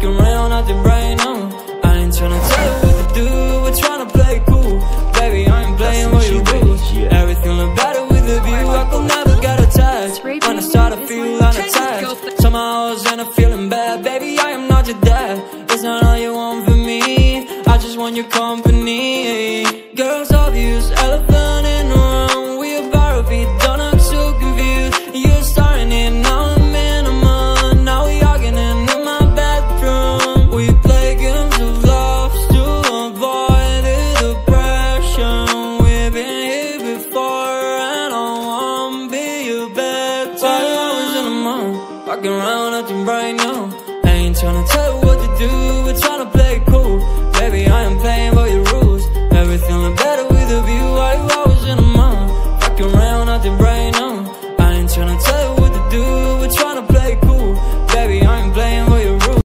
Fucking around, acting right now. I ain't tryna tell you what to do, we're tryna play cool. Baby, I ain't playing with your rules. Everything look better with a view. I could never get attached. When I start to feel unattached, somehow I was in a feeling bad. Baby, I am not your dad. It's not all you want from me, I just want your company. Girls obvious, elephant in the room. We about to be done, I'm so confused. You're starting it, now I'm in a month. Now we arguing in my bedroom. We play games of love to avoid the depression. We've been here before and I wanna be your bed. 5 hours in a month, walking around acting right now. I ain't tryna tell you what to do, we're tryna play cool.